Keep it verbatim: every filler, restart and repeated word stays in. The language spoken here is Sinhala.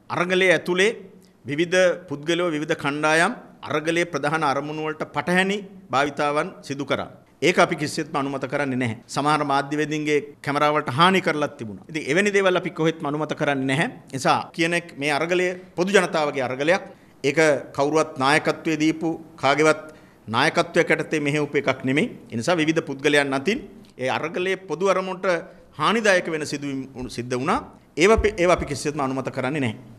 අරගලයේ ඇතුලේ විවිධ පුද්ගලයෝ විවිධ කණ්ඩායම් අරගලයේ ප්‍රධාන අරමුණු වලට පටහැනි භාවිතාවන් සිදු කරා. ඒක අපි කිසිසේත්ම අනුමත කරන්නේ නැහැ. සමහර මාධ්‍යවේදීන්ගේ කැමරා වලට හානි කරලත් තිබුණා. ඉතින් එවැනි දේවල් අපි කොහෙත්ම අනුමත කරන්නේ නැහැ. ඒ නිසා කියනෙක් මේ අරගලය පොදු ජනතාවගේ අරගලයක්. ඒක කවුරුවත් නායකත්වයේ දීපු කාගේවත් නායකත්වයක් යටතේ මෙහෙවපු එකක් නෙමෙයි. ඒ නිසා විවිධ පුද්ගලයන් අතින් ඒ අරගලයේ පොදු අරමුණට හානිදායක වෙන සිදුවීම් සිද්ධ වුණා. ඒව ඒව අපි කිසිසේත්ම අනුමත කරන්නේ නැහැ.